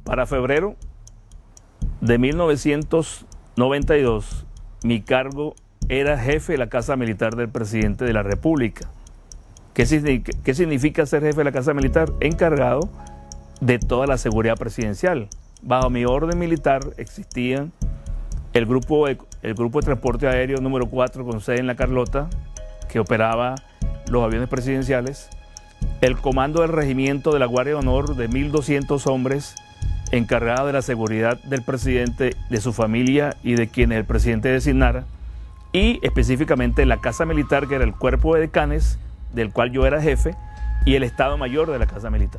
Para febrero de 1992, mi cargo era jefe de la Casa Militar del Presidente de la República. ¿Qué significa ser jefe de la Casa Militar? Encargado de toda la seguridad presidencial. Bajo mi orden militar existían el grupo de transporte aéreo número 4 con sede en La Carlota, que operaba los aviones presidenciales, el comando del regimiento de la Guardia de Honor de 1.200 hombres encargado de la seguridad del presidente, de su familia y de quienes el presidente designara, y específicamente la Casa Militar, que era el cuerpo de decanes, del cual yo era jefe, y el Estado Mayor de la Casa Militar.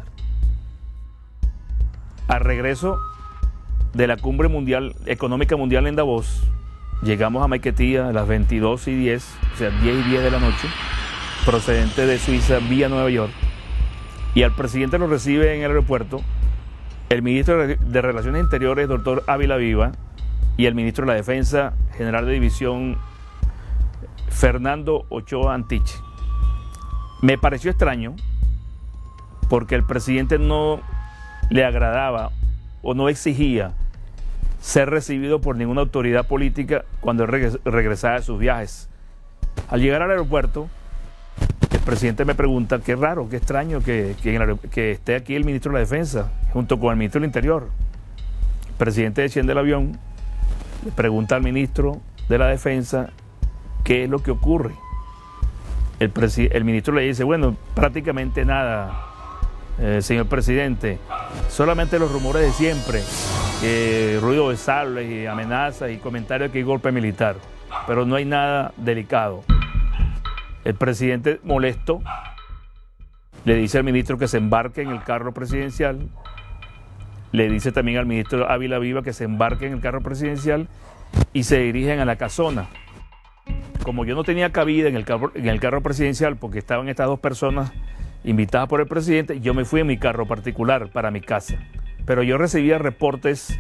Al regreso de la Cumbre Económica Mundial en Davos, llegamos a Maiquetía a las 22:10, o sea, 10:10 de la noche, procedente de Suiza vía Nueva York, y al presidente lo recibe en el aeropuerto el ministro de Relaciones Interiores, doctor Ávila Viva, y el ministro de la Defensa, general de división, Fernando Ochoa Antich. Me pareció extraño porque el presidente no le agradaba o no exigía ser recibido por ninguna autoridad política cuando él regresaba de sus viajes. Al llegar al aeropuerto, el presidente me pregunta: qué raro, qué extraño que esté aquí el ministro de la Defensa junto con el ministro del Interior. El presidente desciende del avión, le pregunta al ministro de la Defensa qué es lo que ocurre. El ministro le dice: bueno, prácticamente nada, señor presidente, solamente los rumores de siempre, ruido de sables y amenazas y comentarios de que hay golpe militar, pero no hay nada delicado. El presidente, molesto, le dice al ministro que se embarque en el carro presidencial, le dice también al ministro Ávila Viva que se embarque en el carro presidencial y se dirigen a la casona. Como yo no tenía cabida en el carro presidencial porque estaban estas dos personas invitadas por el presidente, yo me fui en mi carro particular para mi casa. Pero yo recibía reportes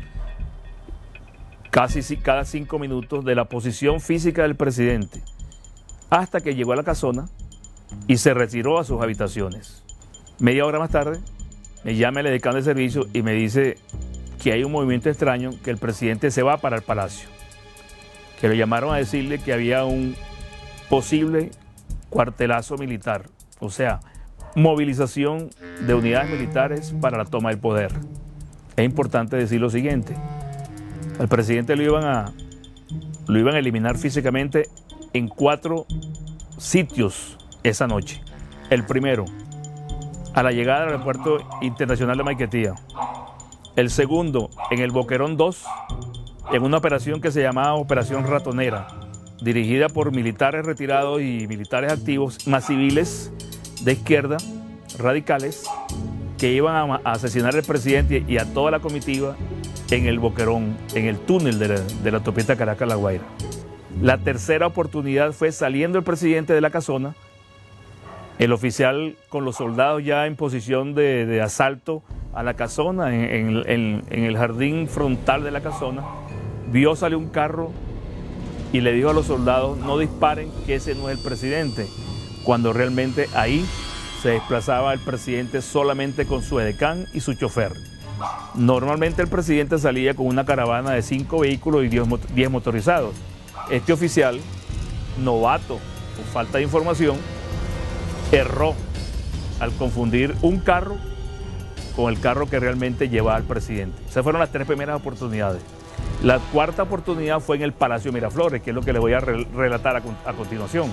casi cada 5 minutos de la posición física del presidente, hasta que llegó a la casona y se retiró a sus habitaciones. Media hora más tarde me llama el decano de servicio y me dice que hay un movimiento extraño, que el presidente se va para el palacio, que lo llamaron a decirle que había un posible cuartelazo militar, o sea, movilización de unidades militares para la toma del poder. Es importante decir lo siguiente: al presidente lo iban a eliminar físicamente en 4 sitios esa noche. El primero, a la llegada del aeropuerto internacional de Maiquetía. El segundo, en el Boquerón 2, en una operación que se llamaba Operación Ratonera, dirigida por militares retirados y militares activos, más civiles de izquierda, radicales, que iban a asesinar al presidente y a toda la comitiva en el Boquerón, en el túnel de la autopista Caracas-La Guaira. La tercera oportunidad fue saliendo el presidente de la casona, el oficial con los soldados ya en posición de asalto a la casona, en el jardín frontal de la casona, vio salir un carro y le dijo a los soldados: no disparen, que ese no es el presidente, cuando realmente ahí se desplazaba el presidente solamente con su edecán y su chofer. Normalmente el presidente salía con una caravana de 5 vehículos y 10 motorizados. Este oficial, novato, con falta de información, erró al confundir un carro con el carro que realmente llevaba al presidente. Esas fueron las 3 primeras oportunidades. La cuarta oportunidad fue en el Palacio Miraflores, que es lo que les voy a relatar a continuación.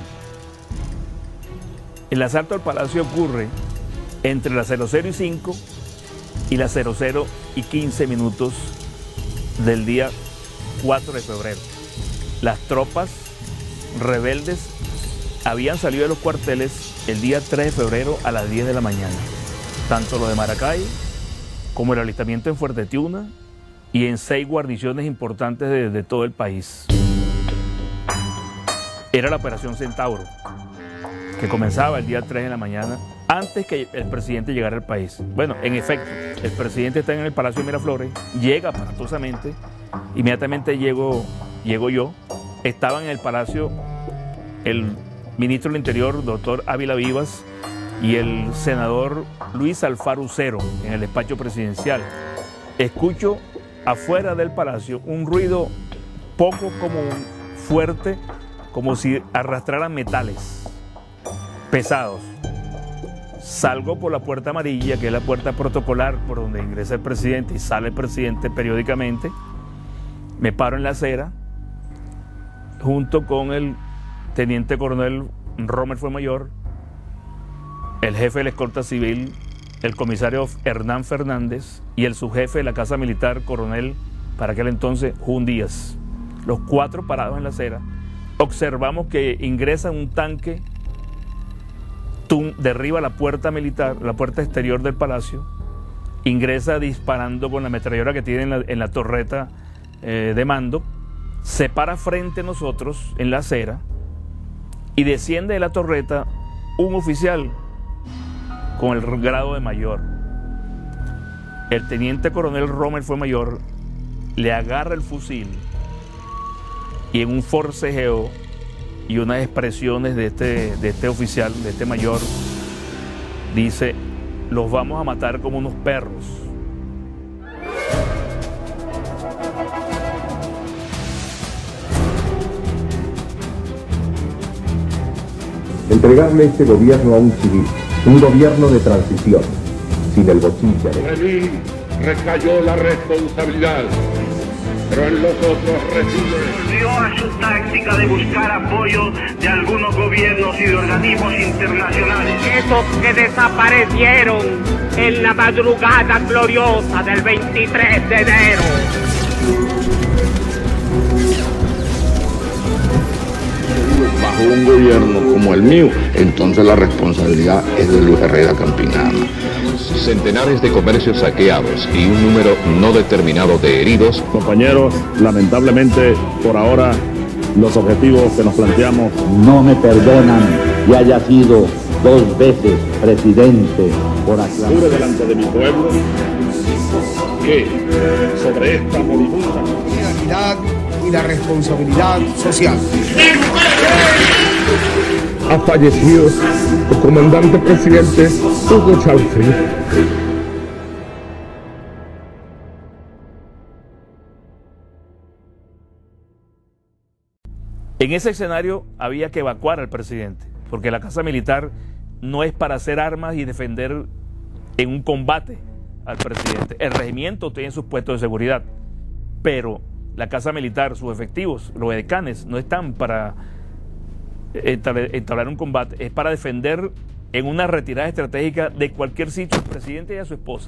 El asalto al Palacio ocurre entre las 00:05 y las 00:15 del día 4 de febrero. Las tropas rebeldes habían salido de los cuarteles el día 3 de febrero a las 10 de la mañana. Tanto lo de Maracay como el alistamiento en Fuerte Tiuna y en 6 guarniciones importantes de todo el país. Era la Operación Centauro, que comenzaba el día 3 de la mañana, antes que el presidente llegara al país. Bueno, en efecto, el presidente está en el Palacio de Miraflores, llega aparatosamente, inmediatamente llego yo. Estaban en el Palacio el ministro del Interior, doctor Ávila Vivas, y el senador Luis Alfaro Ucero, en el despacho presidencial. escucho afuera del palacio un ruido poco común, fuerte, como si arrastraran metales pesados. Salgo por la puerta amarilla, que es la puerta protocolar por donde ingresa el presidente y sale el presidente periódicamente. Me paro en la acera junto con el teniente coronel Rommel Fuenmayor, el jefe de la escolta civil, el comisario Hernán Fernández y el subjefe de la Casa Militar, coronel, para aquel entonces, Jun Díaz. Los cuatro parados en la acera, observamos que ingresa un tanque, derriba la puerta militar, la puerta exterior del palacio, ingresa disparando con la ametralladora que tiene en la torreta de mando, se para frente a nosotros en la acera y desciende de la torreta un oficial con el grado de mayor. El teniente coronel Rommel Fuenmayor le agarra el fusil y en un forcejeo y unas expresiones de este oficial, de este mayor, dice: los vamos a matar como unos perros. Entregarle este gobierno a un civil, un gobierno de transición, sin el bochinche. Sobre mí recayó la responsabilidad, pero en los otros reside. Volvió a su táctica de buscar apoyo de algunos gobiernos y de organismos internacionales. Esos que desaparecieron en la madrugada gloriosa del 23 de enero. Bajo un gobierno como el mío, entonces la responsabilidad es de Luis Herrera Campinana. Centenares de comercios saqueados y un número no determinado de heridos. Compañeros, lamentablemente por ahora los objetivos que nos planteamos no me perdonan que haya sido 2 veces presidente por aclaración. Juro delante de mi pueblo que sobre esta moribunda la y la responsabilidad social. Ha fallecido el comandante presidente Hugo Chávez Frías. En ese escenario había que evacuar al presidente, porque la Casa Militar no es para hacer armas y defender en un combate al presidente. El regimiento tiene sus puestos de seguridad, pero la Casa Militar, sus efectivos, los edecanes, no están para entablar un combate, es para defender en una retirada estratégica de cualquier sitio al presidente y a su esposa.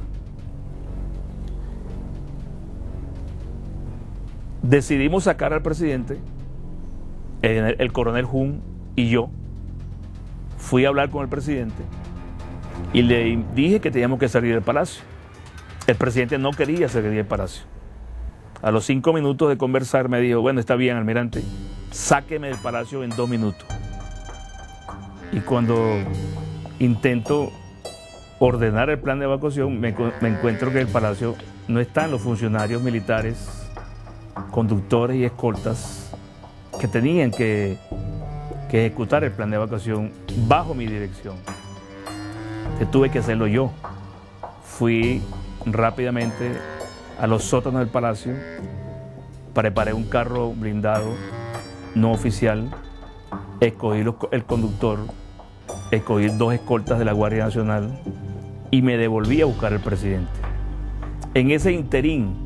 Decidimos sacar al presidente, el coronel Jun y yo. Fui a hablar con el presidente y le dije que teníamos que salir del palacio. El presidente no quería salir del palacio. A los 5 minutos de conversar me dijo: bueno, está bien, almirante, sáqueme del palacio en 2 minutos. Y cuando intento ordenar el plan de evacuación, me encuentro que el palacio no están los funcionarios militares, conductores y escoltas que tenían que ejecutar el plan de evacuación bajo mi dirección. Que tuve que hacerlo yo. Fui rápidamente a los sótanos del palacio, preparé un carro blindado no oficial, escogí el conductor, escogí 2 escoltas de la Guardia Nacional y me devolví a buscar al presidente. En ese interín,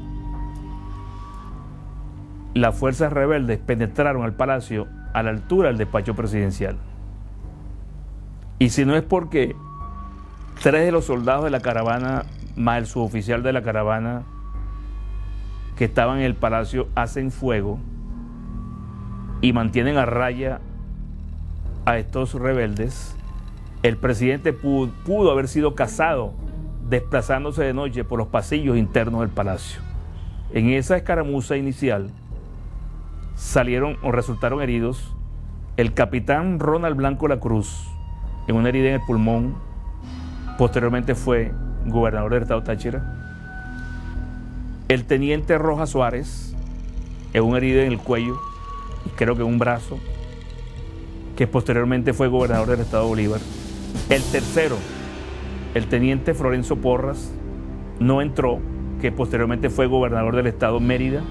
las fuerzas rebeldes penetraron al palacio a la altura del despacho presidencial. Y si no es porque 3 de los soldados de la caravana, más el suboficial de la caravana que estaban en el palacio, hacen fuego y mantienen a raya a estos rebeldes, el presidente pudo haber sido cazado desplazándose de noche por los pasillos internos del palacio. En esa escaramuza inicial salieron o resultaron heridos el capitán Ronald Blanco La Cruz en una herida en el pulmón, posteriormente fue gobernador del estado Táchira; el teniente Rojas Suárez en una herida en el cuello y creo que en un brazo, que posteriormente fue gobernador del estado Bolívar. El tercero, el teniente Florencio Porras, no entró que posteriormente fue gobernador del estado Mérida,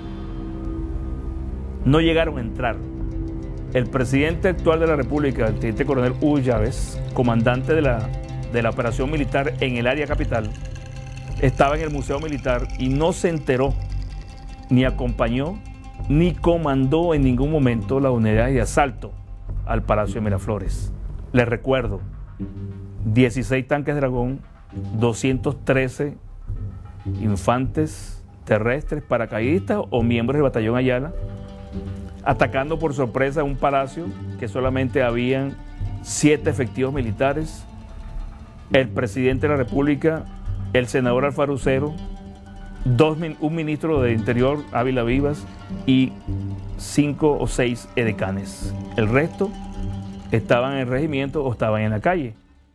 no llegaron a entrar. El presidente actual de la República, el teniente coronel Hugo Chávez, comandante de la operación militar en el área capital, estaba en el Museo Militar y no se enteró, ni acompañó, ni comandó en ningún momento las unidades de asalto al Palacio de Miraflores. Les recuerdo, 16 tanques Dragón, 213 infantes terrestres, paracaidistas o miembros del batallón Ayala, atacando por sorpresa un palacio que solamente habían 7 efectivos militares, el presidente de la República, el senador Alfaro Ucero, un ministro de Interior, Ávila Vivas, y 5 o 6 edecanes. El resto estaban en el regimiento o estaban en la calle.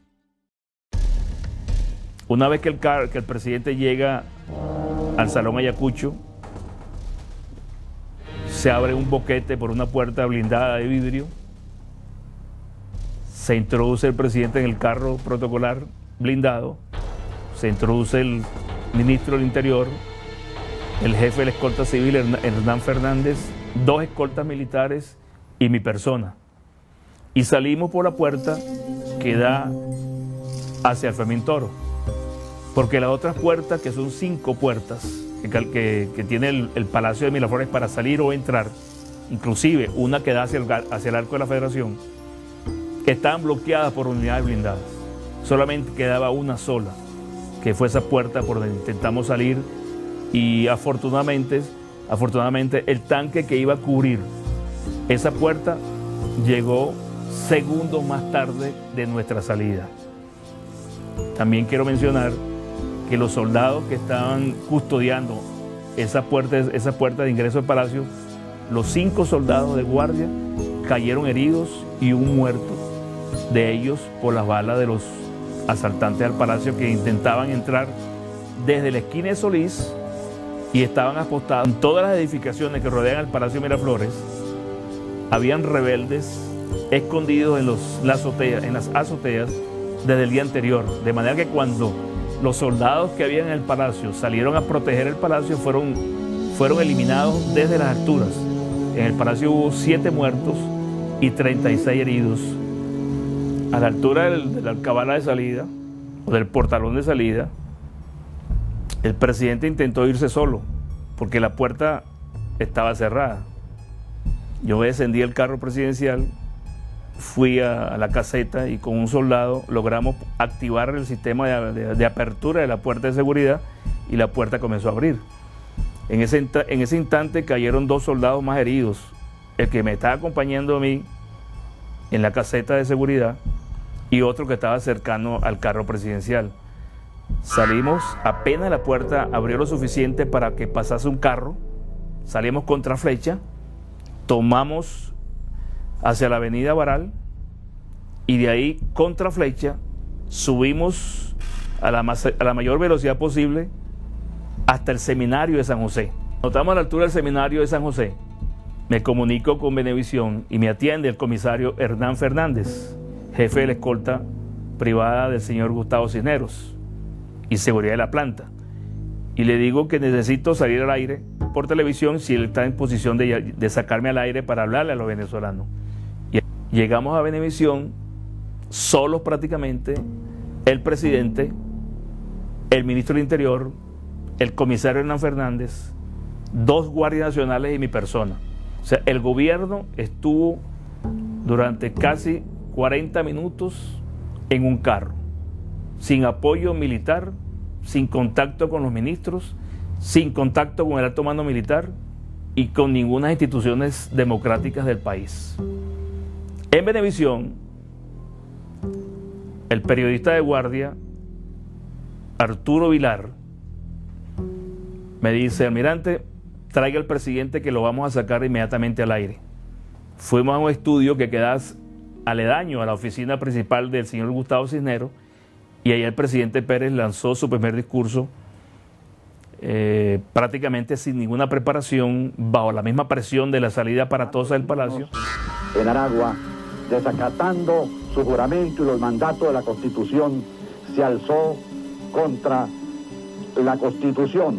Una vez que el presidente llega al Salón Ayacucho, se abre un boquete por una puerta blindada de vidrio, se introduce el presidente en el carro protocolar blindado, se introduce el ministro del Interior, el jefe de la escolta civil, Hernán Fernández, 2 escoltas militares y mi persona. Y salimos por la puerta que da hacia el Fermín Toro. Porque las otras puertas, que son 5 puertas que tiene el Palacio de Miraflores para salir o entrar, inclusive una que da hacia el Arco de la Federación, estaban bloqueadas por unidades blindadas. Solamente quedaba una sola, que fue esa puerta por donde intentamos salir, y afortunadamente el tanque que iba a cubrir esa puerta llegó segundos más tarde de nuestra salida. También quiero mencionar que los soldados que estaban custodiando esa puerta de ingreso al palacio, los 5 soldados de guardia cayeron heridos y un muerto de ellos por las balas de los asaltantes al palacio que intentaban entrar desde la esquina de Solís y estaban apostados en todas las edificaciones que rodean el Palacio de Miraflores. Habían rebeldes escondidos en las azoteas desde el día anterior, de manera que cuando los soldados que habían en el palacio salieron a proteger el palacio fueron eliminados desde las alturas. En el palacio hubo 7 muertos y 36 heridos. A la altura de la alcabala de salida o del portalón de salida, el presidente intentó irse solo porque la puerta estaba cerrada. Yo descendí el carro presidencial, fui a la caseta y con un soldado logramos activar el sistema de apertura de la puerta de seguridad y la puerta comenzó a abrir. En ese instante cayeron 2 soldados más heridos, el que me estaba acompañando a mí en la caseta de seguridad y otro que estaba cercano al carro presidencial. Salimos, apenas la puerta abrió lo suficiente para que pasase un carro, salimos contra flecha, tomamos hacia la avenida Baral y de ahí contra flecha subimos a la mayor velocidad posible hasta el seminario de San José. Notamos a la altura del seminario de San José, me comunico con Venevisión y me atiende el comisario Hernán Fernández, jefe de la escolta privada del señor Gustavo Cisneros y seguridad de la planta, y le digo que necesito salir al aire por televisión si él está en posición de sacarme al aire para hablarle a los venezolanos. Y llegamos a Venevisión solos prácticamente, el presidente, el ministro del Interior, el comisario Hernán Fernández, 2 guardias nacionales y mi persona. O sea, el gobierno estuvo durante casi 40 minutos en un carro, sin apoyo militar, sin contacto con los ministros, sin contacto con el alto mando militar y con ninguna instituciones democráticas del país. En Venevisión, el periodista de guardia, Arturo Vilar, me dice: almirante, traiga al presidente que lo vamos a sacar inmediatamente al aire. Fuimos a un estudio que queda aledaño a la oficina principal del señor Gustavo Cisneros y ahí el presidente Pérez lanzó su primer discurso prácticamente sin ninguna preparación, bajo la misma presión de la salida aparatosa del palacio. En Aragua, desacatando su juramento y los mandatos de la Constitución, se alzó contra la Constitución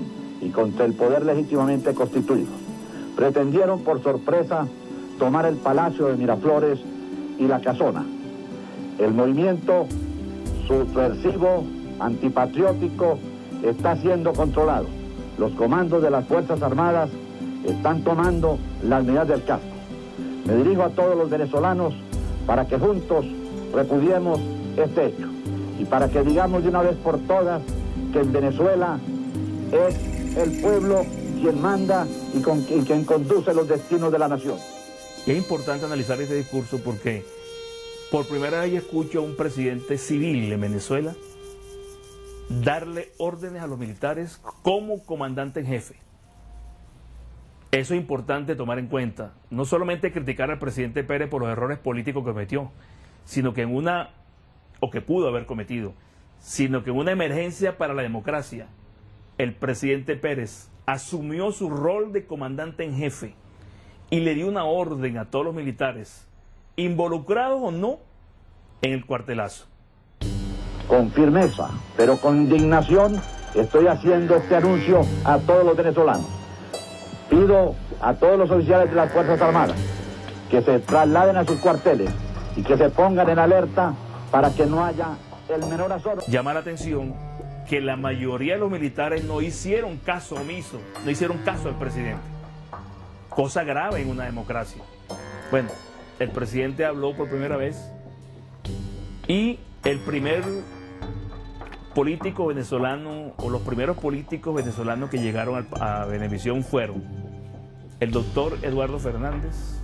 y contra el poder legítimamente constituido. Pretendieron por sorpresa tomar el Palacio de Miraflores y la Casona. El movimiento subversivo, antipatriótico, está siendo controlado. Los comandos de las Fuerzas Armadas están tomando la unidad del casco. Me dirijo a todos los venezolanos para que juntos repudiemos este hecho y para que digamos de una vez por todas que en Venezuela es el pueblo quien manda y quien conduce los destinos de la nación. Y es importante analizar este discurso porque por primera vez escucho a un presidente civil en Venezuela darle órdenes a los militares como comandante en jefe. Eso es importante tomar en cuenta. No solamente criticar al presidente Pérez por los errores políticos que cometió, sino que que pudo haber cometido, sino que en una emergencia para la democracia, el presidente Pérez asumió su rol de comandante en jefe y le dio una orden a todos los militares, involucrados o no, en el cuartelazo. Con firmeza, pero con indignación, estoy haciendo este anuncio a todos los venezolanos. Pido a todos los oficiales de las Fuerzas Armadas que se trasladen a sus cuarteles y que se pongan en alerta para que no haya el menor asombro. Llama la atención que la mayoría de los militares no hicieron caso omiso, no hicieron caso al presidente. Cosa grave en una democracia. Bueno, el presidente habló por primera vez y el primer político venezolano o los primeros políticos venezolanos que llegaron a Venevisión fueron el doctor Eduardo Fernández,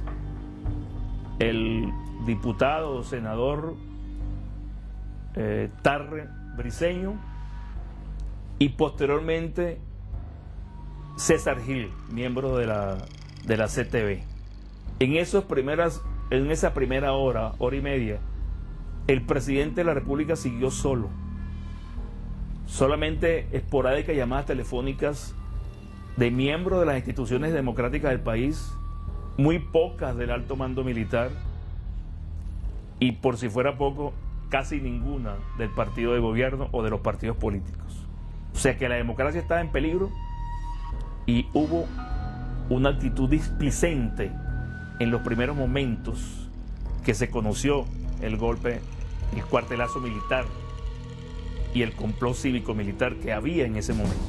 el diputado, senador Tarre Briceño y posteriormente César Gil, miembro de la CTV. En esa primera hora y media, el presidente de la República siguió solo. Solamente esporádicas llamadas telefónicas de miembros de las instituciones democráticas del país, muy pocas del alto mando militar y, por si fuera poco, casi ninguna del partido de gobierno o de los partidos políticos. O sea que la democracia estaba en peligro y hubo una actitud displicente en los primeros momentos que se conoció el golpe, el cuartelazo militar y el complot cívico-militar que había en ese momento.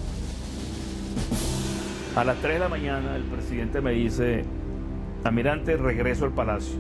A las 3 de la mañana el presidente me dice: almirante, regreso al palacio.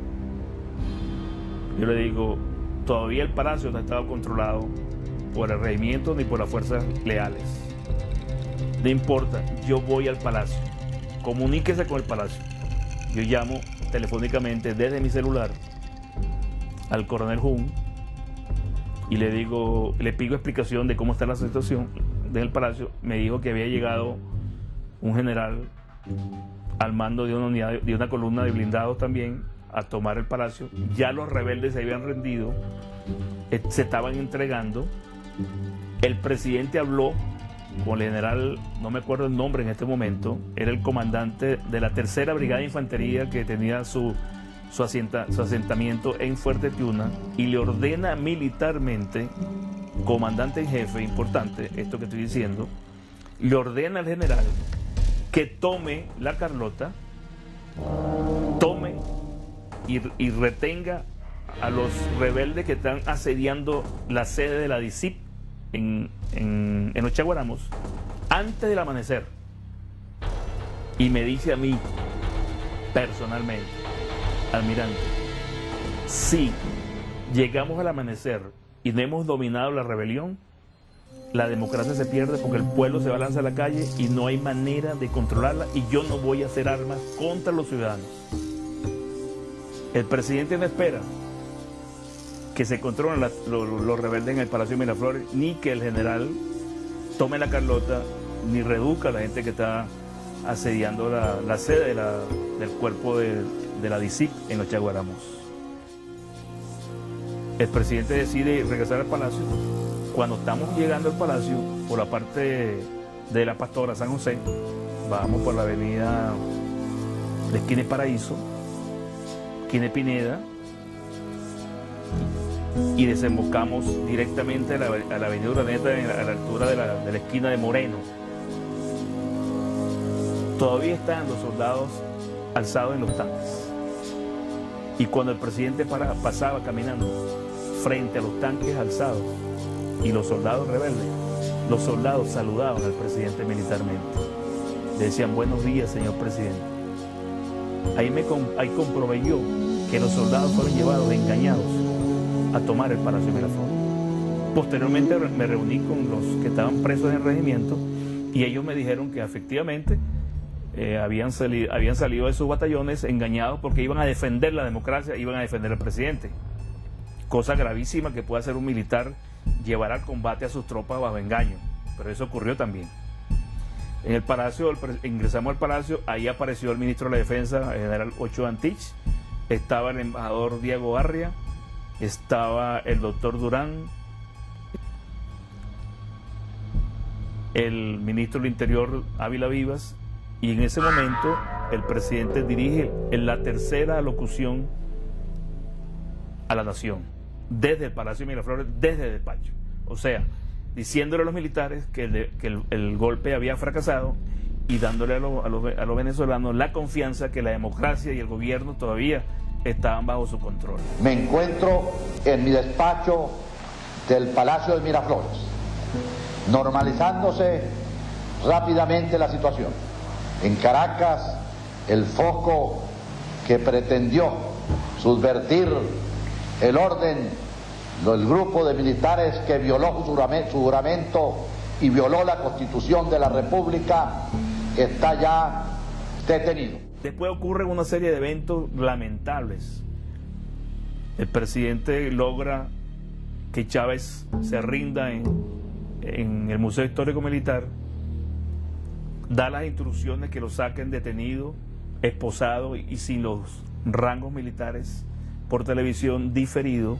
Yo le digo: todavía el palacio no ha estado controlado por el regimiento ni por las fuerzas leales. No importa, yo voy al palacio. Comuníquese con el palacio. Yo llamo telefónicamente desde mi celular al coronel Jun y le pido explicación de cómo está la situación del palacio. Me dijo que había llegado un general al mando de una unidad, de una columna de blindados también, a tomar el palacio. Ya los rebeldes se habían rendido, se estaban entregando. El presidente habló con el general, no me acuerdo el nombre en este momento, era el comandante de la tercera brigada de infantería que tenía su asentamiento en Fuerte Tiuna, y le ordena militarmente, comandante en jefe, importante esto que estoy diciendo, le ordena al general que tome la Carlota, tome y retenga a los rebeldes que están asediando la sede de la DICIP en los Chaguaramos antes del amanecer. Y me dice a mí personalmente: almirante, si llegamos al amanecer y no hemos dominado la rebelión, la democracia se pierde, porque el pueblo se va a lanzar a la calle y no hay manera de controlarla, y yo no voy a hacer armas contra los ciudadanos. El presidente no espera que se controlen los rebeldes en el Palacio de Miraflores, ni que el general tome la Carlota, ni reduzca a la gente que está asediando la sede del cuerpo de la DICIP en los Chaguaramos. El presidente decide regresar al palacio. Cuando estamos llegando al palacio, por la parte de la Pastora San José, vamos por la avenida de esquina de Paraíso, esquina de Pineda, y desembocamos directamente a la avenida Urdaneta, a la altura de la esquina de Moreno. todavía estaban los soldados alzados en los tanques. Y cuando el presidente pasaba caminando frente a los tanques alzados y los soldados rebeldes, los soldados saludaban al presidente militarmente. Le decían: buenos días, señor presidente. Ahí comprobé yo que los soldados fueron llevados engañados a tomar el Palacio Miraflores. Posteriormente me reuní con los que estaban presos en el regimiento y ellos me dijeron que efectivamente habían salido de sus batallones engañados porque iban a defender la democracia, iban a defender al presidente. Cosa gravísima que puede hacer un militar, llevar al combate a sus tropas bajo engaño. Pero eso ocurrió también. En el Palacio, ingresamos al Palacio, ahí apareció el ministro de la Defensa, el general Ochoa Antich, estaba el embajador Diego Arria, estaba el doctor Durán, el ministro del Interior Ávila Vivas, y en ese momento el presidente dirige la tercera alocución a la nación, desde el Palacio de Miraflores, desde el despacho. O sea, diciéndole a los militares que el golpe había fracasado y dándole a los venezolanos la confianza que la democracia y el gobierno todavía estaban bajo su control. Me encuentro en mi despacho del Palacio de Miraflores, normalizándose rápidamente la situación. En Caracas, el foco que pretendió subvertir el orden, el grupo de militares que violó su juramento y violó la Constitución de la República, está ya detenido. Después ocurren una serie de eventos lamentables. El presidente logra que Chávez se rinda en el Museo Histórico Militar, da las instrucciones que lo saquen detenido, esposado y sin los rangos militares, por televisión, diferido,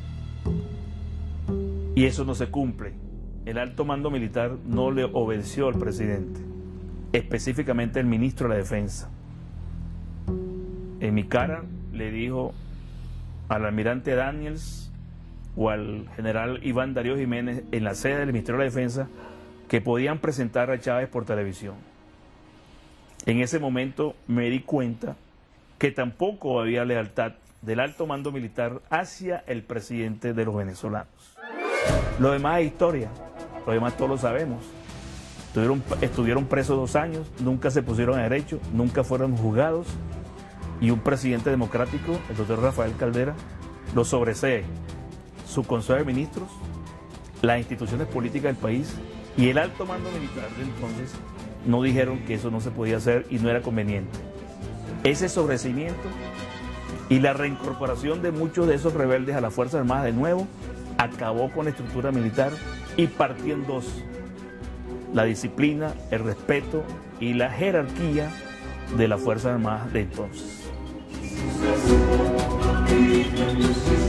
y eso no se cumple. El alto mando militar no le obedeció al presidente, específicamente el ministro de la Defensa. En mi cara le dijo al almirante Daniels o al general Iván Darío Jiménez en la sede del Ministerio de la Defensa que podían presentar a Chávez por televisión. En ese momento me di cuenta que tampoco había lealtad del alto mando militar hacia el presidente de los venezolanos. Lo demás es historia, lo demás todos lo sabemos. Estuvieron presos 2 años, nunca se pusieron a derecho, nunca fueron juzgados, y un presidente democrático, el doctor Rafael Caldera, lo sobresee su Consejo de Ministros, las instituciones políticas del país y el alto mando militar de entonces no dijeron que eso no se podía hacer y no era conveniente. Ese sobreseimiento y la reincorporación de muchos de esos rebeldes a las Fuerzas Armadas de nuevo acabó con la estructura militar y partió en dos: la disciplina, el respeto y la jerarquía de las Fuerzas Armadas de entonces.